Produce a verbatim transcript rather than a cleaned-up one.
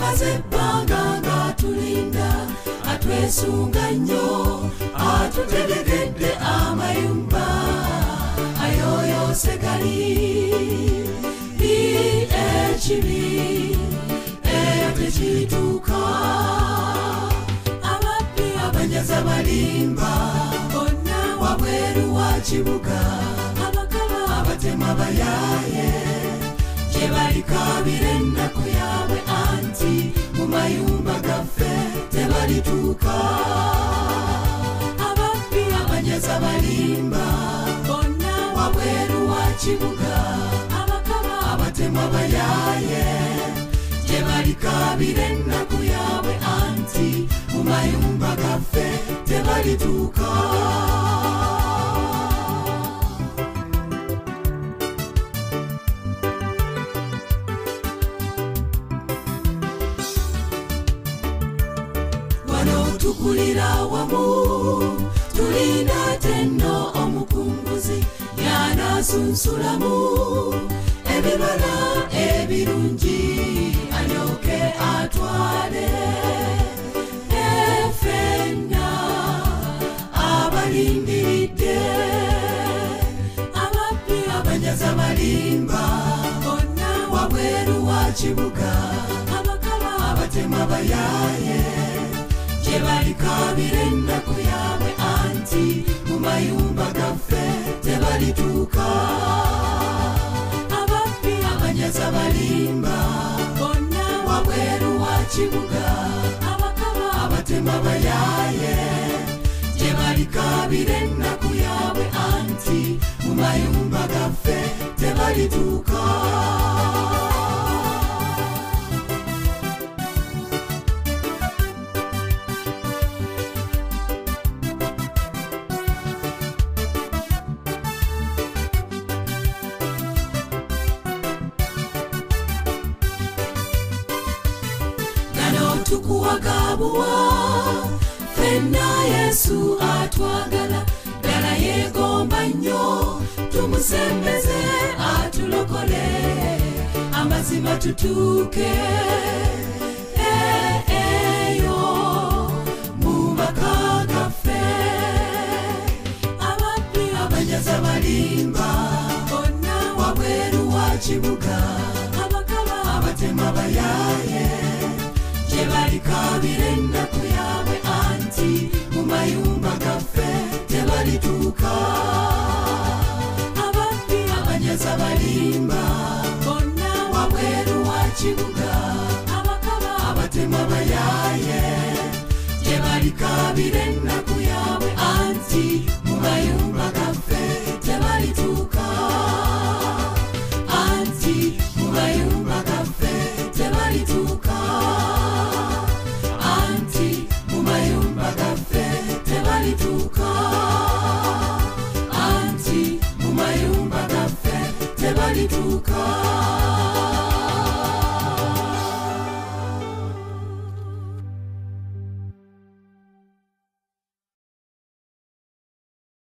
amaze ebbanga ng'atulinda atwesunga nnyo atutegedde amayumba ayoyose gali ekibi eyo tekituuka ababbi abanyaza balimba bonna wabweru wa kibuga abakaba abatema bayaaye gye balikabira ennaku yaabwe anti mu mayumba gaffe tebalituuka ababbi abanyaza balimba bonna wabweru wa kibuga abakaba abatema bayaaye gye balikabira ennaku yaabwe anti mu mayumba gaffe tebalituuka tukulira wamu tulina tenno omukunguzi yanasunsulamu ebibala ebirungi alyoke atwale efenna abalindiridde ababbi abanyaza balimba bonna wabweru wa kibuga abakaba abatema bayaaye gye balikabira ennaku yaabwe anti mu mayumba gaffe tebalituuka ababbi abanyaza balimba bonna wabweru wa kibuga abakaba abatema bayaaye gye balikabira ennaku yaabwe anti mu mayumba gaffe tebalituuka tukuwagabuwa fenna Yesu atwagala ddala yegomba nnyo tumusembeze atulokole amazima tutuuke eyo mu maka gaffe ababbi abanyaza balimba bonna wabweru wa kibuga abakaba abatema bayaaye gye balikabira ennaku yaabwe anti mu mayumba gaffe tebalituuka ababbi abanyaza balimba bonna wabweru wa kibuga